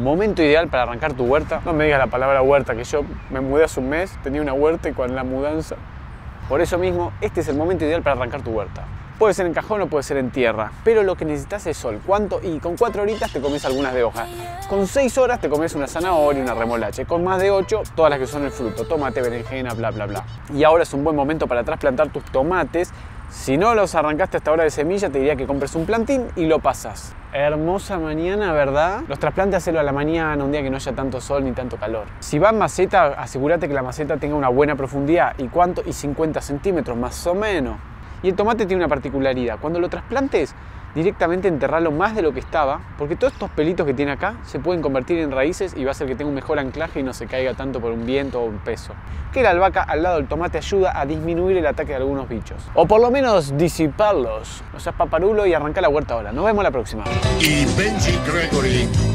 Momento ideal para arrancar tu huerta. No me digas la palabra huerta, que yo me mudé hace un mes, tenía una huerta y con la mudanza. Por eso mismo, este es el momento ideal para arrancar tu huerta. Puede ser en cajón o puede ser en tierra, pero lo que necesitas es sol. ¿Cuánto? Y con 4 horitas te comes algunas de hoja. Con 6 horas te comes una zanahoria, una remolacha. Con más de 8, todas las que son el fruto. Tomate, berenjena, bla, bla, bla. Y ahora es un buen momento para trasplantar tus tomates. Si no los arrancaste hasta ahora de semilla, te diría que compres un plantín y lo pasas. Hermosa mañana, ¿verdad? Los trasplantes hacelo a la mañana, un día que no haya tanto sol ni tanto calor. Si va en maceta, asegúrate que la maceta tenga una buena profundidad. ¿Y cuánto? Y 50 centímetros, más o menos. Y el tomate tiene una particularidad. Cuando lo trasplantes, directamente enterralo más de lo que estaba, porque todos estos pelitos que tiene acá se pueden convertir en raíces y va a hacer que tenga un mejor anclaje y no se caiga tanto por un viento o un peso. Que la albahaca al lado del tomate ayuda a disminuir el ataque de algunos bichos. O por lo menos disiparlos. No seas paparulo y arranca la huerta ahora. Nos vemos la próxima. Y Benji Gregory